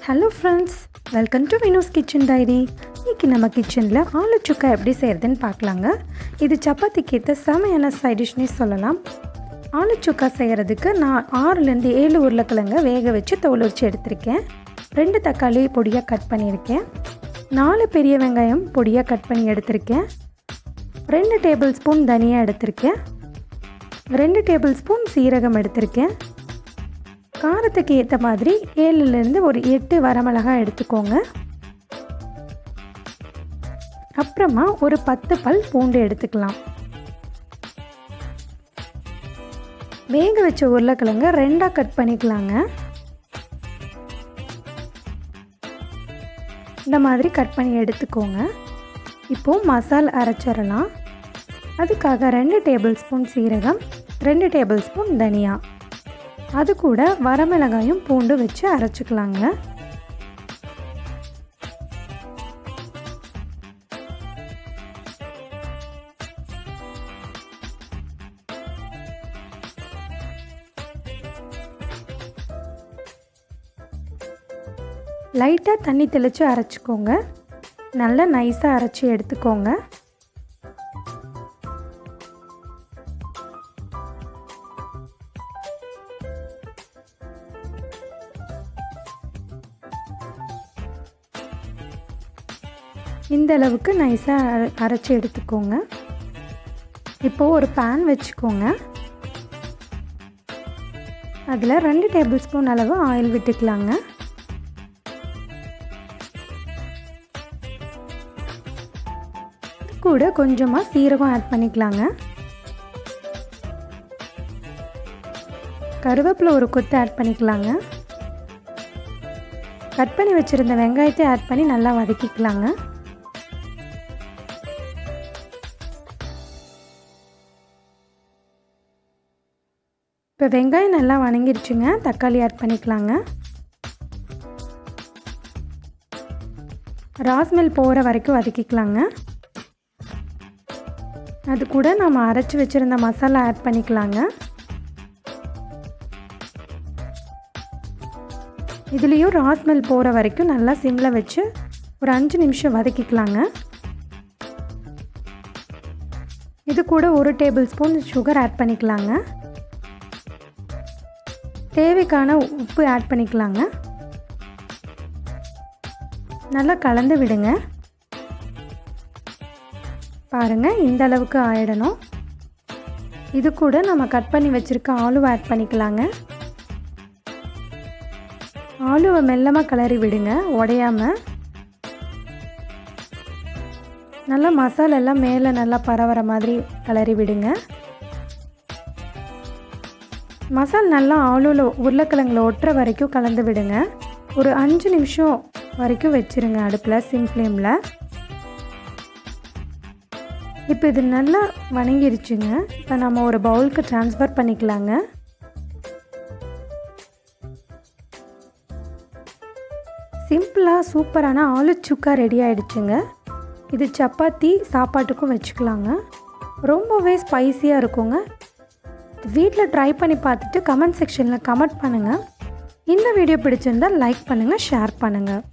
Hello friends, welcome to Vino's kitchen diary. இன்றைக்கி நம்ம கிச்சனில் ஆலு சுக்கா எப்படி செய்கிறதுன்னு பார்க்கலாங்க. இது சப்பாத்திக்கு ஏற்ற செமையான சைட் டிஷ்னே சொல்லலாம். ஆலு சுக்கா செய்கிறதுக்கு நான் 6லேருந்து 7 உருளைக்கிழங்க வேக வச்சு தோல் உரித்து எடுத்திருக்கேன். 2 தக்காளி பொடியாக கட் பண்ணியிருக்கேன். 4 பெரிய வெங்காயம் பொடியாக கட் பண்ணி எடுத்திருக்கேன். 2 டேபிள் ஸ்பூன் தனியா எடுத்திருக்கேன். 2 டேபிள் ஸ்பூன் சீரகம் எடுத்திருக்கேன். காரத்துக்கு ஏற்ற மாதிரி 7லேருந்து ஒரு 8 வரமிளகாய் எடுத்துக்கோங்க. அப்புறமா ஒரு 10 பல் பூண்டு எடுத்துக்கலாம். வேக வச்ச உருளைக்கிழங்க 2ஆக கட் பண்ணிக்கலாங்க. இந்த மாதிரி கட் பண்ணி எடுத்துக்கோங்க. இப்போது மசாலா அரைச்சிடலாம். அதுக்காக 2 டேபிள் ஸ்பூன் சீரகம், 2 டேபிள் ஸ்பூன் தனியா, அது கூட வரமிளகாயும் பூண்டு வச்சு அரைச்சிக்கலாங்க. லைட்டாக தண்ணி தெளித்து அரைச்சிக்கோங்க. நல்லா நைஸாக அரைச்சி எடுத்துக்கோங்க. இந்த அளவுக்கு நைஸாக அரைச்சி எடுத்துக்கோங்க. இப்போது ஒரு பேன் வச்சுக்கோங்க. அதில் 2 டேபிள் ஸ்பூன் அளவு ஆயில் விட்டுக்கலாங்க. கூட கொஞ்சமாக சீரகம் ஆட் பண்ணிக்கலாங்க. கருவேப்பிலை ஒரு கொத்து ஆட் பண்ணிக்கலாங்க. கட் பண்ணி வச்சுருந்த வெங்காயத்தை ஆட் பண்ணி நல்லா வதக்கிக்கலாங்க. இப்போ வெங்காயம் நல்லா வதங்கிடுச்சுங்க. தக்காளி ஆட் பண்ணிக்கலாங்க. ராஸ்மெல் போகிற வரைக்கும் வதக்கிக்கலாங்க. அது கூட நம்ம அரைச்சி வச்சுருந்த மசாலா ஆட் பண்ணிக்கலாங்க. இதுலேயும் ராஸ்மெல் போகிற வரைக்கும் நல்லா சிம்மில் வச்சு ஒரு 5 நிமிஷம் வதக்கிக்கலாங்க. இது கூட 1 டேபிள் ஸ்பூன் சுகர் ஆட் பண்ணிக்கலாங்க. தேவைக்கான உப்பு ஆட் பண்ணிக்கலாங்க. நல்லா கலந்து விடுங்க. பாருங்கள், இந்த அளவுக்கு ஆயிடணும். இது கூட நம்ம கட் பண்ணி வச்சுருக்க ஆலுவை ஆட் பண்ணிக்கலாங்க. ஆலுவை மெல்லமாக கிளறி விடுங்க, உடையாமல். நல்லா மசாலா எல்லாம் மேலே நல்லா பரவற மாதிரி கிளறி விடுங்க. மசாலா நல்லா ஆலுவில் உருளைக்கிழங்குல ஒட்டுற வரைக்கும் கலந்து விடுங்க. ஒரு 5 நிமிஷம் வரைக்கும் வச்சுருங்க அடுப்பில், சிம் ஃப்ளேமில். இப்போ இது நல்லா வதங்கிருச்சுங்க. இப்போ நம்ம ஒரு பவுலுக்கு ட்ரான்ஸ்ஃபர் பண்ணிக்கலாங்க. சிம்பிளாக சூப்பரான ஆலு சுக்கா ரெடி ஆகிடுச்சுங்க. இது சப்பாத்தி சாப்பாட்டுக்கும் வச்சுக்கலாங்க. ரொம்பவே ஸ்பைஸியாக இருக்குங்க. வீட்டில் ட்ரை பண்ணி பார்த்துட்டு கமெண்ட் செக்ஷனில் கமெண்ட் பண்ணுங்கள். இந்த வீடியோ பிடிச்சிருந்தால் லைக் பண்ணுங்கள், ஷேர் பண்ணுங்கள்.